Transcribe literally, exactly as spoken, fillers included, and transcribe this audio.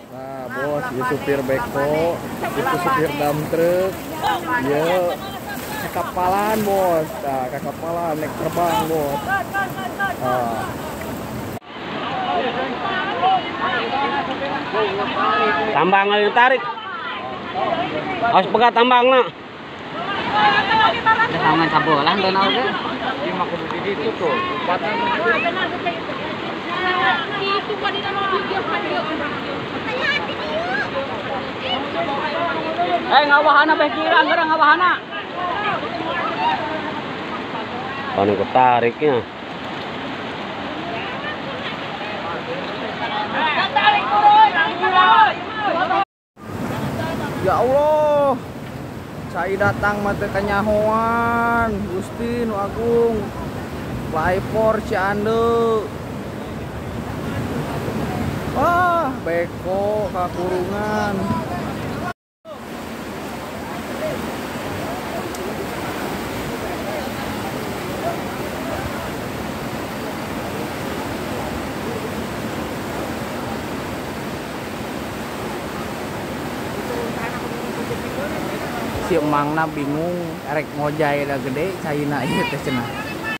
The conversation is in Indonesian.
Nah bos, itu supir beko, itu supir dump truk, iya kekapalan bos, nah kekapalan naik terbang bos. Nah. Tambang yang tarik, harus pegat tambang nak. Tangan sabolan dan auge. Ini mah kudu di ditu tuh. Tempatnya itu kok di dalam video video. Eh ngawahana pe kirang gerang ngawahana. Paling ketariknya. ya Allah, saya datang mata kanyahoan, Gusti nu Agung, Flypor Ciande. Wah, beko kakurungan. Si emangna bingung, erek ngojay da gede, caina ieu teh cenah.